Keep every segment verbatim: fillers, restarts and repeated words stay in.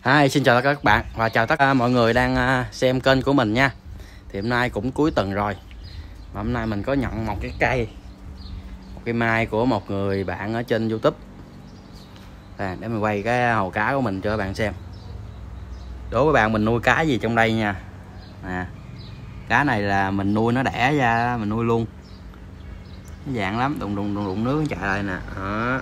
Hi, xin chào tất cả các bạn và chào tất cả mọi người đang xem kênh của mình nha. Thì hôm nay cũng cuối tuần rồi, mà hôm nay mình có nhận một cái cây một cây mai của một người bạn ở trên YouTube à, để mình quay cái hồ cá của mình cho các bạn xem. Đối với bạn mình nuôi cá gì trong đây nha. À, cá này là mình nuôi nó đẻ ra mình nuôi luôn, nó dạng lắm, đụng đụng đụng, đụng nước chạy lại nè. Đó.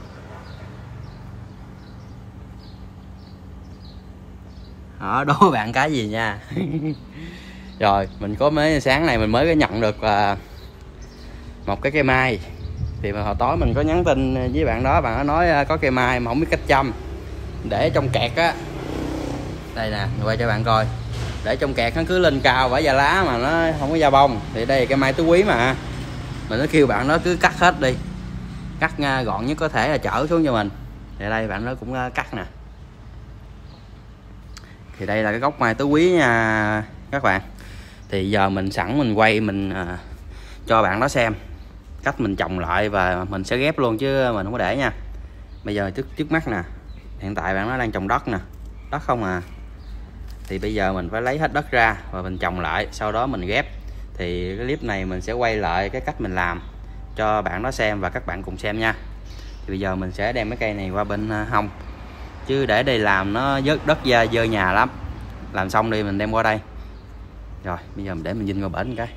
Đó, đố bạn cái gì nha. Rồi mình có mấy sáng này mình mới có nhận được uh, một cái cây mai. Thì mà hồi tối mình có nhắn tin với bạn đó, bạn đó nói uh, có cây mai mà không biết cách chăm, để trong kẹt á. Đây nè, mình quay cho bạn coi. Để trong kẹt nó cứ lên cao vỏ da lá mà nó không có da bông. Thì đây là cây mai tứ quý mà. Mình nó kêu bạn đó cứ cắt hết đi, cắt uh, gọn nhất có thể là chở xuống cho mình. Thì đây bạn đó cũng uh, cắt nè. Thì đây là cái gốc mai tứ quý nha các bạn. Thì giờ mình sẵn mình quay mình à, cho bạn đó xem cách mình trồng lại và mình sẽ ghép luôn chứ mình không có để nha. Bây giờ trước trước mắt nè, hiện tại bạn nó đang trồng đất nè, đất không à. Thì bây giờ mình phải lấy hết đất ra và mình trồng lại, sau đó mình ghép. Thì cái clip này mình sẽ quay lại cái cách mình làm cho bạn đó xem và các bạn cùng xem nha. Thì bây giờ mình sẽ đem cái cây này qua bên hông, chứ để đây làm nó vớt đất ra dơ nhà lắm. Làm xong đi mình đem qua đây. Rồi bây giờ mình để mình vinh qua bển cái.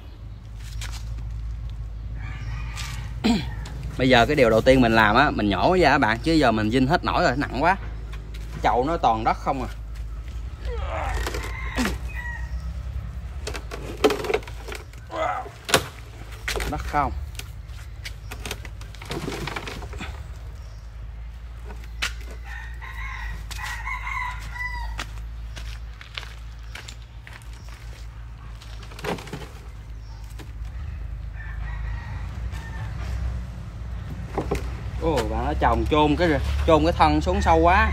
Bây giờ cái điều đầu tiên mình làm á, mình nhổ ra các bạn, chứ giờ mình vinh hết nổi rồi, nặng quá. Chậu nó toàn đất không à. Đất không. Ồ, bạn nó trồng chôn cái chôn cái thân xuống sâu quá.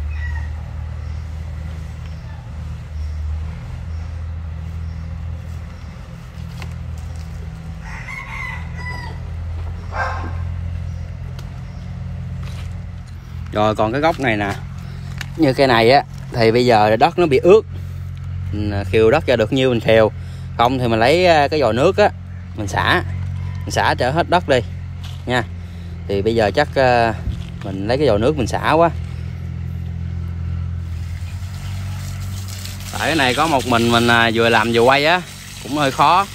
Rồi còn cái gốc này nè, như cây này á thì bây giờ đất nó bị ướt, mình khều đất ra được nhiêu mình khều, không thì mình lấy cái vòi nước á mình xả, mình xả trở hết đất đi nha. Thì bây giờ chắc uh, mình lấy cái vòi nước mình xả quá. Tại cái này có một mình mình uh, vừa làm vừa quay á, cũng hơi khó.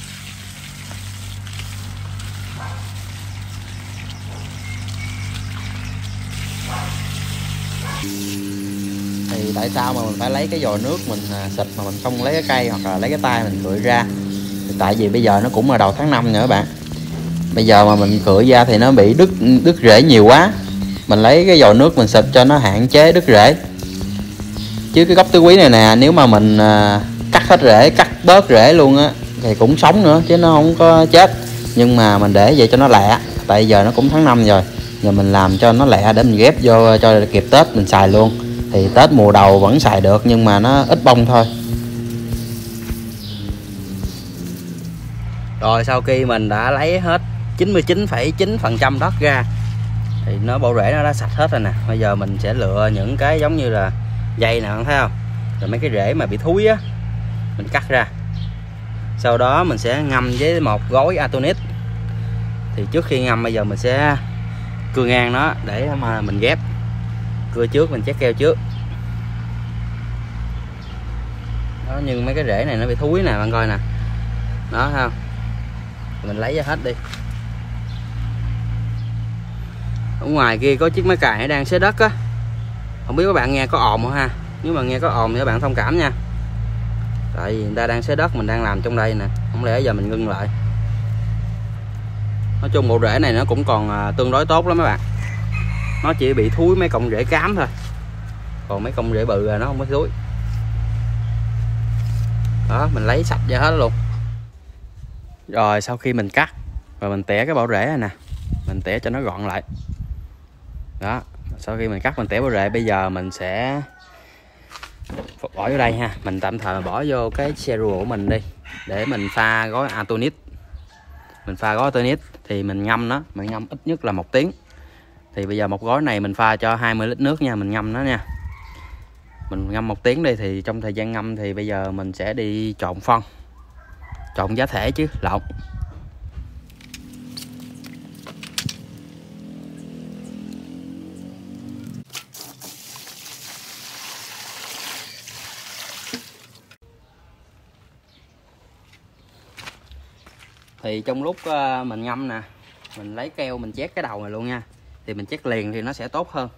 Thì tại sao mà mình phải lấy cái vòi nước mình uh, xịt mà mình không lấy cái cây hoặc là lấy cái tay mình cựa ra? Thì tại vì bây giờ nó cũng là đầu tháng năm nữa các bạn. Bây giờ mà mình cựa ra thì nó bị đứt đứt rễ nhiều quá. Mình lấy cái vòi nước mình xịt cho nó hạn chế đứt rễ. Chứ cái gốc tứ quý này nè, nếu mà mình à, cắt hết rễ, cắt bớt rễ luôn á thì cũng sống nữa chứ nó không có chết. Nhưng mà mình để vậy cho nó lẹ. Tại giờ nó cũng tháng năm rồi. Giờ mình làm cho nó lẹ để mình ghép vô cho kịp Tết mình xài luôn. Thì Tết mùa đầu vẫn xài được nhưng mà nó ít bông thôi. Rồi sau khi mình đã lấy hết chín mươi chín phẩy chín phần trăm đất ra thì nó bộ rễ nó đã sạch hết rồi nè. Bây giờ mình sẽ lựa những cái giống như là dây nè, bạn thấy không? Rồi mấy cái rễ mà bị thúi á mình cắt ra. Sau đó mình sẽ ngâm với một gói Atonit. Thì trước khi ngâm bây giờ mình sẽ cưa ngang nó để mà mình ghép. Cưa trước mình chét keo trước. Đó, nhưng mấy cái rễ này nó bị thúi nè, bạn coi nè. Đó thấy không? Mình lấy ra hết đi. Ở ngoài kia có chiếc máy cày đang xới đất á, không biết các bạn nghe có ồn không ha. Nếu mà nghe có ồn thì các bạn thông cảm nha, tại vì người ta đang xới đất, mình đang làm trong đây nè, không lẽ giờ mình ngưng lại. Nói chung bộ rễ này nó cũng còn tương đối tốt lắm các bạn, nó chỉ bị thúi mấy cọng rễ cám thôi, còn mấy cọng rễ bự là nó không có thúi. Đó, mình lấy sạch ra hết luôn. Rồi sau khi mình cắt và mình tỉa cái bộ rễ này nè, mình tỉa cho nó gọn lại. Đó, sau khi mình cắt mình tỉa bộ rễ, bây giờ mình sẽ bỏ vô đây ha. Mình tạm thời bỏ vô cái serum của mình đi để mình pha gói Atonit. Mình pha gói Atonit thì mình ngâm nó, mình ngâm ít nhất là một tiếng. Thì bây giờ một gói này mình pha cho hai mươi lít nước nha, mình ngâm nó nha. Mình ngâm một tiếng đi, thì trong thời gian ngâm thì bây giờ mình sẽ đi trộn phân, trộn giá thể chứ lộn. Thì trong lúc mình ngâm nè, mình lấy keo mình chét cái đầu này luôn nha, thì mình chét liền thì nó sẽ tốt hơn.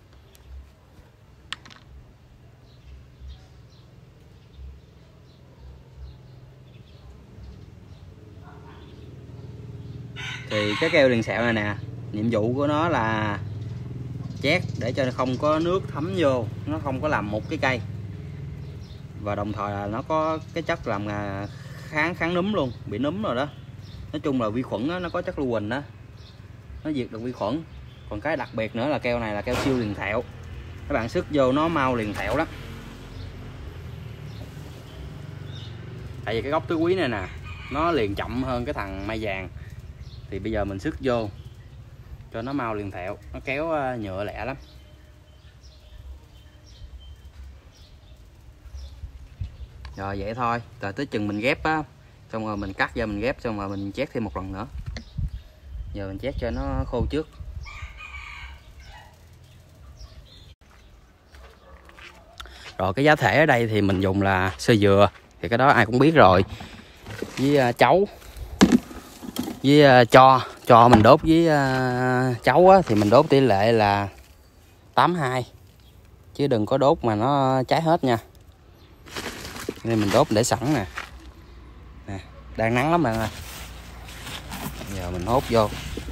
Thì cái keo liền sẹo này nè, nhiệm vụ của nó là chét để cho không có nước thấm vô, nó không có làm mục cái cây, và đồng thời là nó có cái chất làm kháng kháng núm luôn, bị núm rồi đó. Nói chung là vi khuẩn đó, nó có chất lưu huỳnh đó, nó diệt được vi khuẩn. Còn cái đặc biệt nữa là keo này là keo siêu liền thẹo, các bạn sức vô nó mau liền thẹo lắm. Tại vì cái gốc tứ quý này nè, nó liền chậm hơn cái thằng mai vàng, thì bây giờ mình sức vô cho nó mau liền thẹo, nó kéo nhựa lẹ lắm. Rồi vậy thôi, rồi tới chừng mình ghép á, xong rồi mình cắt ra mình ghép, xong rồi mình chét thêm một lần nữa. Giờ mình chét cho nó khô trước. Rồi cái giá thể ở đây thì mình dùng là sơ dừa, thì cái đó ai cũng biết rồi. Với uh, chấu, với uh, cho cho mình đốt với uh, chấu á, thì mình đốt tỷ lệ là tám hai, chứ đừng có đốt mà nó cháy hết nha. Nên mình đốt để sẵn nè. Nè, đang nắng lắm bạn ơi. Giờ mình hốt vô.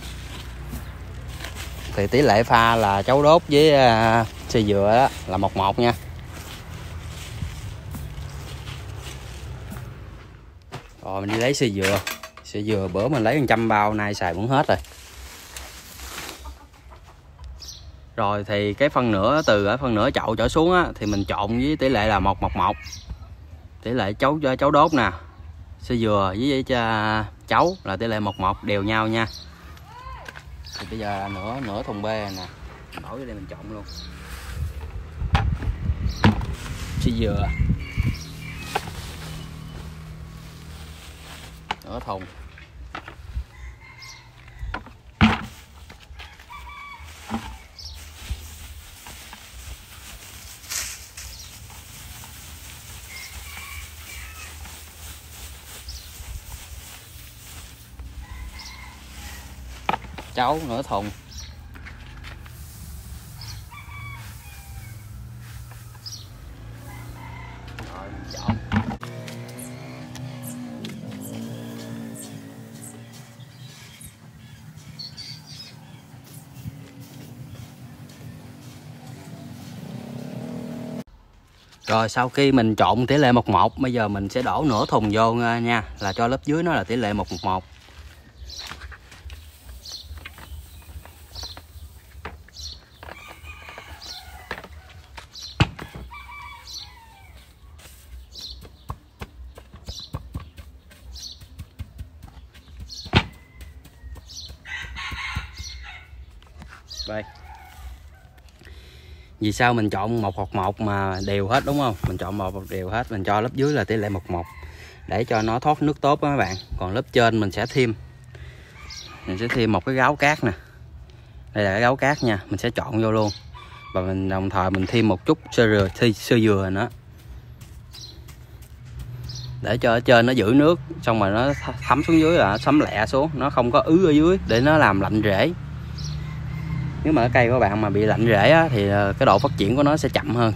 Thì tỷ lệ pha là chấu đốt với uh, sơ dừa đó là một một nha. Rồi mình đi lấy sơ dừa. Sơ dừa bữa mình lấy một trăm bao, nay xài cũng hết rồi. Rồi thì cái phân nửa, từ ở phân nửa chậu trở xuống á, thì mình trộn với tỷ lệ là một một một. Tỷ lệ chấu chấu đốt nè, sơ dừa với, với chấu là tỷ lệ một một đều nhau nha. Thì bây giờ là nửa nửa thùng bê nè, mình đổ vô đây mình trộn luôn. Sơ dừa nửa thùng, chấu nửa thùng. Rồi mình trộn. Rồi sau khi mình trộn tỷ lệ một một, bây giờ mình sẽ đổ nửa thùng vô nha, là cho lớp dưới nó là tỷ lệ một một một. Đây. Vì sao mình chọn một một một mà đều hết đúng không? Mình chọn một đều hết, mình cho lớp dưới là tỷ lệ một một để cho nó thoát nước tốt đó các bạn. Còn lớp trên mình sẽ thêm mình sẽ thêm một cái gáo cát nè. Đây là cái gáo cát nha, mình sẽ chọn vô luôn. Và mình đồng thời mình thêm một chút sơ dừa, sơ dừa nữa. Để cho ở trên nó giữ nước, xong rồi nó thấm xuống dưới là thấm lẹ xuống, nó không có ứ ở dưới để nó làm lạnh rễ. Nếu mà cái cây của bạn mà bị lạnh rễ á, thì cái độ phát triển của nó sẽ chậm hơn.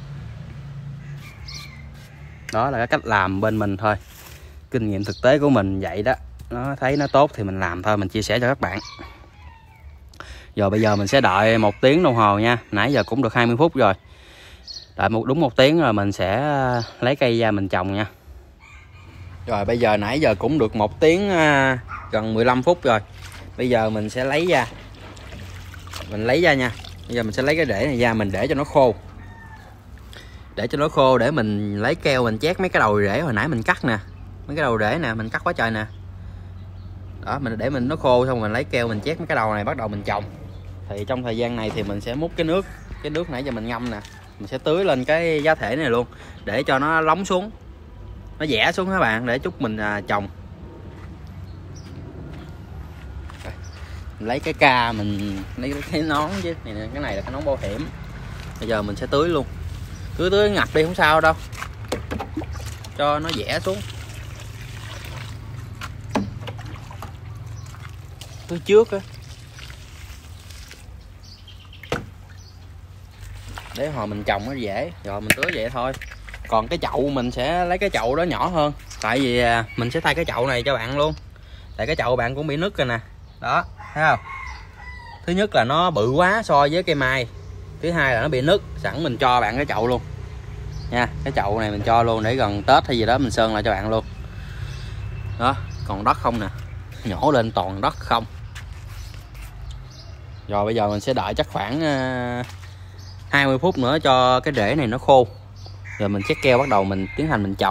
Đó là cái cách làm bên mình thôi, kinh nghiệm thực tế của mình vậy đó. Nó thấy nó tốt thì mình làm thôi, mình chia sẻ cho các bạn. Rồi bây giờ mình sẽ đợi một tiếng đồng hồ nha. Nãy giờ cũng được hai mươi phút rồi. Đợi một đúng một tiếng rồi mình sẽ lấy cây ra mình trồng nha. Rồi bây giờ nãy giờ cũng được một tiếng gần mười lăm phút rồi. Bây giờ mình sẽ lấy ra. Mình lấy ra nha. Bây giờ mình sẽ lấy cái rễ này ra, mình để cho nó khô. Để cho nó khô để mình lấy keo mình chét mấy cái đầu rễ hồi nãy mình cắt nè. Mấy cái đầu rễ nè, mình cắt quá trời nè. Đó, mình để mình nó khô xong mình lấy keo mình chét mấy cái đầu này, bắt đầu mình trồng. Thì trong thời gian này thì mình sẽ múc cái nước, cái nước nãy giờ mình ngâm nè. mình sẽ tưới lên cái giá thể này luôn để cho nó lóng xuống, nó vẽ xuống các bạn, để chút mình à, trồng. Mình lấy cái ca, mình lấy cái nón chứ này, cái này là cái nón bảo hiểm. Bây giờ mình sẽ tưới luôn, tưới tưới ngập đi không sao đâu, cho nó vẽ xuống. Tưới trước á, để hồi mình trồng nó dễ, rồi mình tưới vậy thôi. Còn cái chậu mình sẽ lấy cái chậu đó nhỏ hơn, tại vì mình sẽ thay cái chậu này cho bạn luôn, tại cái chậu bạn cũng bị nứt rồi nè, đó thấy không? Thứ nhất là nó bự quá so với cây mai, thứ hai là nó bị nứt. Sẵn mình cho bạn cái chậu luôn nha, cái chậu này mình cho luôn để gần Tết hay gì đó mình sơn lại cho bạn luôn. Đó, còn đất không nè, nhổ lên toàn đất không. Rồi bây giờ mình sẽ đợi chắc khoảng hai mươi phút nữa cho cái rễ này nó khô, rồi mình chét keo bắt đầu mình tiến hành mình trồng.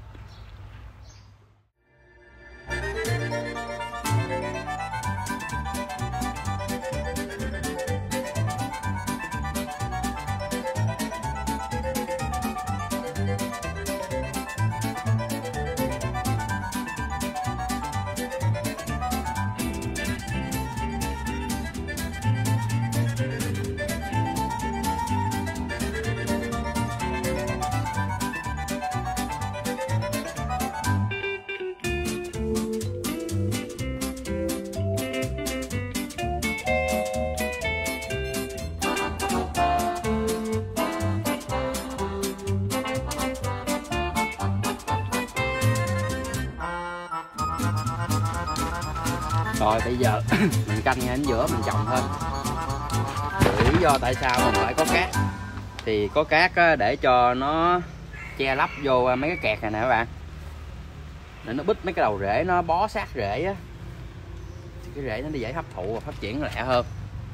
Rồi bây giờ mình canh ngay đến giữa mình trồng thôi. Lý do tại sao mình phải có cát, thì có cát để cho nó che lấp vô mấy cái kẹt này nè các bạn, để nó bít mấy cái đầu rễ, nó bó sát rễ á, thì cái rễ nó đi dễ hấp thụ và phát triển lẹ hơn.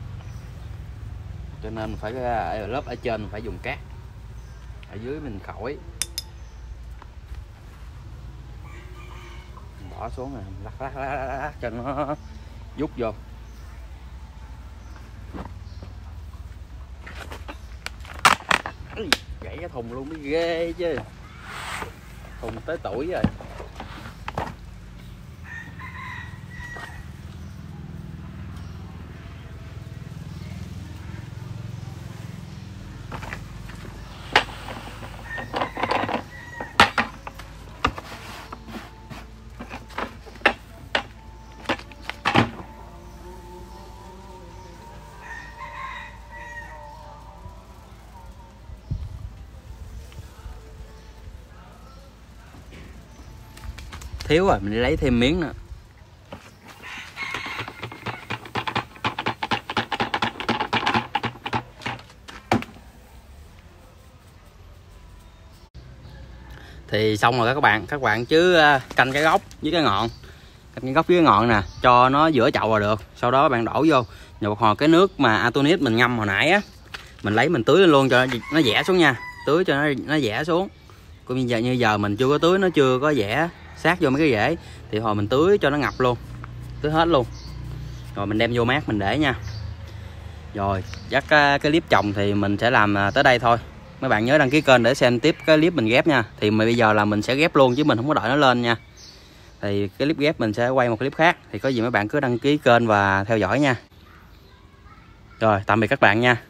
Cho nên mình phải ở lớp ở trên mình phải dùng cát, ở dưới mình khỏi. Bỏ xuống rồi lắc lắc lắc, lắc, lắc cho nó rút vô. Gãy cái thùng luôn mới ghê chứ, thùng tới tuổi rồi. Thiếu rồi mình đi lấy thêm miếng nữa. Thì xong rồi các bạn, các bạn chứ canh cái gốc với cái ngọn, canh cái gốc với cái ngọn nè, cho nó giữa chậu là được. Sau đó bạn đổ vô, rồi một hồi cái nước mà Atonit mình ngâm hồi nãy á, mình lấy mình tưới lên luôn cho nó vẽ xuống nha, tưới cho nó nó vẽ xuống. Còn bây giờ như giờ mình chưa có tưới, nó chưa có vẽ sát vô mấy cái rễ, thì hồi mình tưới cho nó ngập luôn, tưới hết luôn, rồi mình đem vô mát mình để nha. Rồi chắc cái clip trồng thì mình sẽ làm tới đây thôi. Mấy bạn nhớ đăng ký kênh để xem tiếp cái clip mình ghép nha. Thì bây giờ là mình sẽ ghép luôn chứ mình không có đợi nó lên nha. Thì cái clip ghép mình sẽ quay một clip khác. Thì có gì mấy bạn cứ đăng ký kênh và theo dõi nha. Rồi tạm biệt các bạn nha.